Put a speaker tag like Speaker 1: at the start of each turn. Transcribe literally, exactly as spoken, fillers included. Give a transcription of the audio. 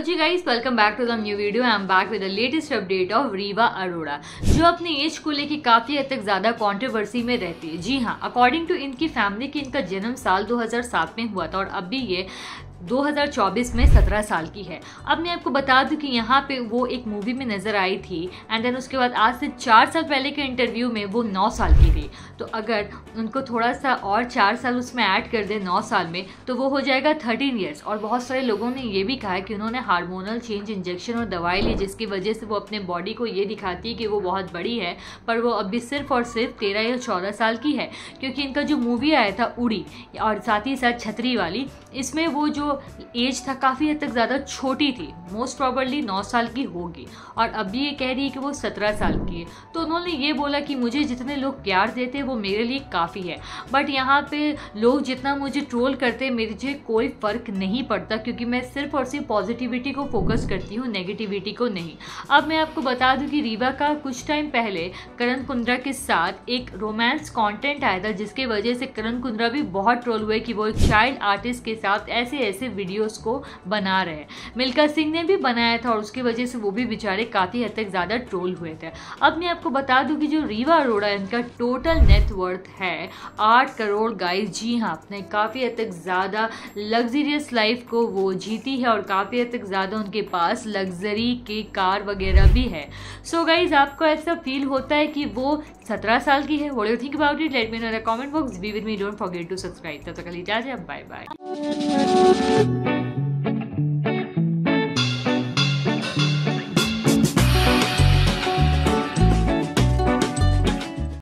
Speaker 1: Ji guys, welcome back to the new video. I am back with the latest update of Riva Arora, जो अपनी as को लेकर काफी हद तक ज्यादा कंट्रोवर्सी में रहती है। जी हाँ, अकॉर्डिंग टू इनकी फैमिली की इनका जन्म साल दो हज़ार सात में हुआ था और अभी ये दो हज़ार चौबीस में सत्रह साल की है। अब मैं आपको बता दूं कि यहाँ पे वो एक मूवी में नजर आई थी एंड देन उसके बाद आज से चार साल पहले के इंटरव्यू में वो नौ साल की थी। तो अगर उनको थोड़ा सा और चार साल उसमें ऐड कर दे नौ साल में तो वो हो जाएगा थर्टीन ईयर्स। और बहुत सारे लोगों ने ये भी कहा है कि उन्होंने हार्मोनल चेंज इंजेक्शन और दवाई ली जिसकी वजह से वो अपने बॉडी को ये दिखाती है कि वो बहुत बड़ी है, पर वो अभी सिर्फ और सिर्फ तेरह या चौदह साल की है। क्योंकि इनका जो मूवी आया था उड़ी और साथ ही साथ छतरी वाली, इसमें वो जो एज था काफ़ी हद तक ज़्यादा छोटी थी, मोस्ट प्रॉबरली नौ साल की होगी और अभी ये कह रही है कि वो सत्रह साल की है। तो उन्होंने ये बोला कि मुझे जितने लोग प्यार देते हैं वो मेरे लिए काफ़ी है, बट यहाँ पे लोग जितना मुझे ट्रोल करते हैं मुझे कोई फ़र्क नहीं पड़ता क्योंकि मैं सिर्फ और सिर्फ पॉजिटिविटी को फोकस करती हूँ, नेगेटिविटी को नहीं। अब मैं आपको बता दूँ कि रीवा का कुछ टाइम पहले करण कुंद्रा के साथ एक रोमांस कॉन्टेंट आया था जिसके वजह से करण कुंद्रा भी बहुत ट्रोल हुए कि वो एक चाइल्ड आर्टिस्ट के साथ ऐसे ऐसे वीडियोस को बना रहे हैं। मिल्खा सिंह ने भी बनाया था और उसकी वजह से वो भी बेचारे काफ़ी हद तक ज़्यादा ट्रोल हुए थे। अब मैं आपको बता दूं कि जो रीवा अरोड़ा इनका टोटल नेट वर्थ है आठ करोड़ गाइस। जी हाँ, अपने काफ़ी हद तक ज़्यादा लग्जरियस लाइफ को वो जीती है और काफ़ी हद तक ज़्यादा उनके पास लग्जरी के कार वगैरह भी है। सो so गाइज, आपको ऐसा फील होता है कि वो सत्रह साल की है? What do you think about it? Let me know in the comment box. Be with me, don't forget to subscribe. तब तक के लिए इजाज़त, बाय बाय।